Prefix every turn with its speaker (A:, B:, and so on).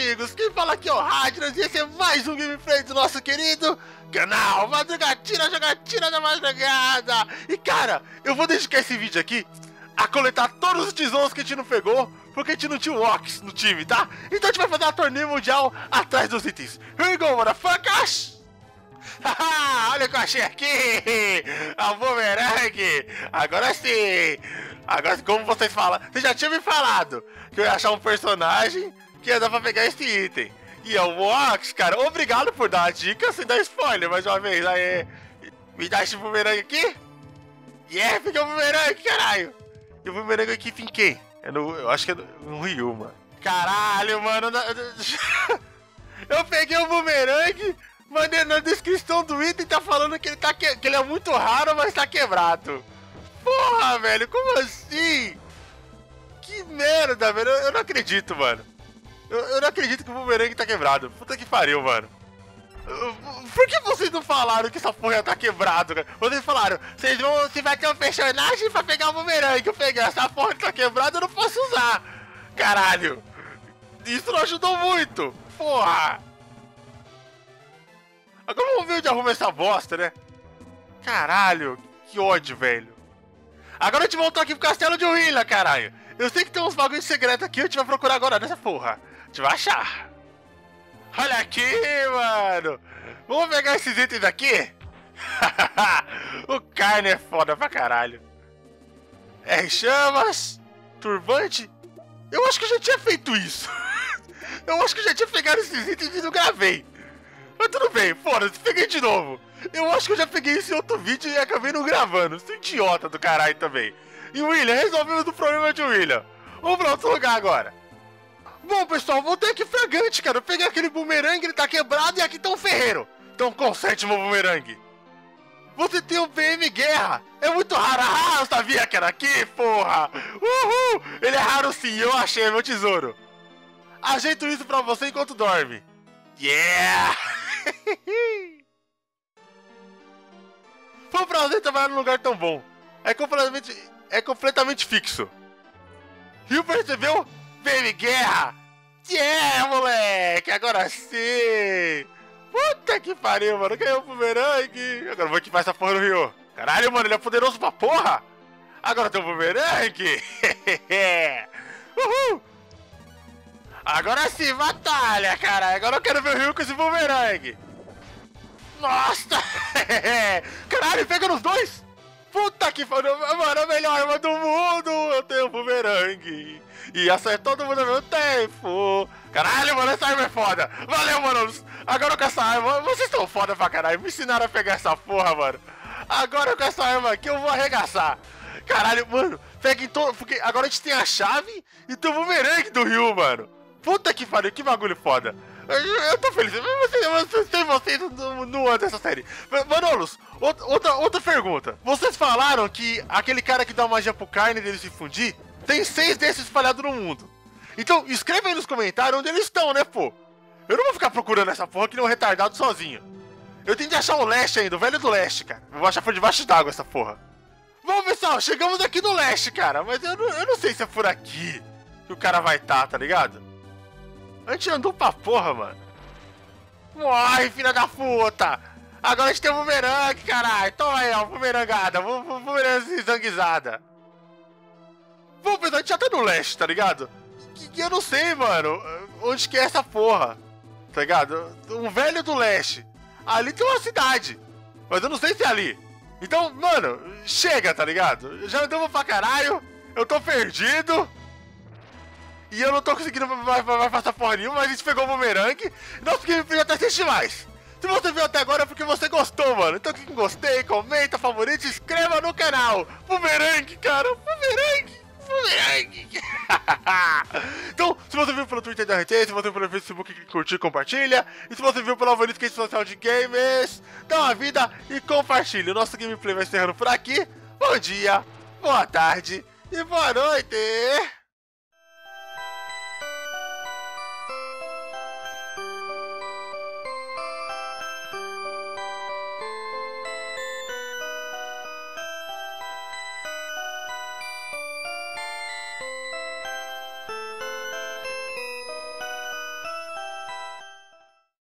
A: amigos, quem fala aqui é o Radnas e esse é mais um gameplay do nosso querido canal Madrugatina, Jogatina da Madrugada. E cara, eu vou dedicar esse vídeo aqui a coletar todos os tesouros que a gente não pegou, porque a gente não tinha o Ox no time, tá? Então a gente vai fazer uma torneio mundial atrás dos itens. Here we go, motherfuckers! Haha, olha o que eu achei aqui! A bumerangue! Agora sim! Agora, como vocês falam, você já tinha me falado que eu ia achar um personagem que ia dar pra pegar esse item. E é o Ox, cara. Obrigado por dar a dica sem dar spoiler mais uma vez. Aí, me dá esse bumerangue aqui? Yeah, peguei o bumerangue, caralho! E o bumerangue aqui fica em quem? Eu acho que é no Ryu, mano. Caralho, mano. Eu peguei o bumerangue, mandei na descrição do item, tá falando que ele é muito raro, mas tá quebrado. Porra, velho, como assim? Que merda, velho. Eu não acredito, mano. Eu não acredito que o bumerangue tá quebrado. Puta que pariu, mano. Por que vocês não falaram que essa porra tá quebrado, cara? Vocês falaram, você vai ter um personagem pra pegar o bumerangue. Eu peguei essa porra que tá quebrada, eu não posso usar. Caralho. Isso não ajudou muito. Porra. Agora vamos ver onde arruma essa bosta, né? Caralho, que ódio, velho. Agora a gente voltou aqui pro castelo de Willa, caralho. Eu sei que tem uns bagulho secreto aqui, a gente vai procurar agora nessa porra. A gente vai achar. Olha aqui, mano. Vamos pegar esses itens aqui? O carne é foda pra caralho. Chamas. Turbante. Eu acho que eu já tinha feito isso. Eu acho que eu já tinha pegado esses itens e não gravei. Mas tudo bem, foda-se, peguei de novo. Eu acho que eu já peguei isso em outro vídeo e acabei não gravando. Sou idiota do caralho também. E William, resolvemos o problema de William. Vamos pra outro lugar agora. Bom, pessoal, voltei aqui fragante, cara. Eu peguei aquele bumerangue, ele tá quebrado e aqui tá um ferreiro. Então conserte meu bumerangue. Você tem o BM Guerra. É muito raro. Ah, eu sabia que era aqui, porra. Uhul. Ele é raro sim, eu achei meu tesouro. Ajeito isso pra você enquanto dorme. Yeah! Foi um prazer trabalhar num lugar tão bom. É completamente fixo. Rio percebeu? BM Guerra! Yeah, moleque! Agora sim! Puta que pariu, mano. Ganhou o bumerangue. Agora vou equipar essa porra no Rio. Caralho, mano, ele é poderoso pra porra! Agora tem o bumerangue! Uhul! Agora sim, batalha, cara! Agora eu quero ver o Rio com esse bumerangue! Nossa! Caralho, pega nos dois! Puta que pariu! Mano, a melhor arma do mundo! Eu tenho o bumerangue! E acertou todo mundo ao mesmo tempo! Caralho, mano, essa arma é foda! Valeu, mano! Agora com essa arma, vocês estão foda pra caralho! Me ensinaram a pegar essa porra, mano! Agora com essa arma aqui eu vou arregaçar! Caralho, mano, pega em todo... Porque agora a gente tem a chave e tem o bumerangue do Ryu, mano! Puta que pariu, que bagulho foda! Eu tô feliz, vocês não andam dessa série. Manolos, outra pergunta. Vocês falaram que aquele cara que dá magia pro carne dele se fundir, tem 6 desses espalhados no mundo. Então, escreva aí nos comentários onde eles estão, né, pô? Eu não vou ficar procurando essa porra que nem um retardado sozinho. Eu tenho que achar o leste ainda, o velho do leste, cara. Vou achar por debaixo d'água essa porra. Bom, pessoal, chegamos aqui no leste, cara. Mas eu não sei se é por aqui que o cara vai estar, tá ligado? A gente andou pra porra, mano. Morre, filha da puta! Agora a gente tem um bumerangue, caralho. Toma aí, ó, bumerangada. Bumerangue zanguizada. Bom, pessoal, a gente já tá no leste, tá ligado? Que eu não sei, mano, onde que é essa porra. Tá ligado? Um velho do leste. Ali tem uma cidade. Mas eu não sei se é ali. Então, mano, chega, tá ligado? Já andamos pra caralho. Eu tô perdido. E eu não tô conseguindo mais passar porra nenhuma, mas a gente pegou o bumerangue. Nosso gameplay já tá assiste mais. Se você viu até agora é porque você gostou, mano. Então clique em gostei, comenta, favorito, se inscreva no canal. Bumerangue, cara. Bumerangue. Então, se você viu pelo Twitter da RT, se você viu pelo Facebook, curtir, compartilha. E se você viu pelo Alvanito, que é social de games, dá uma vida e compartilha. O nosso gameplay vai encerrando por aqui. Bom dia, boa tarde e boa noite.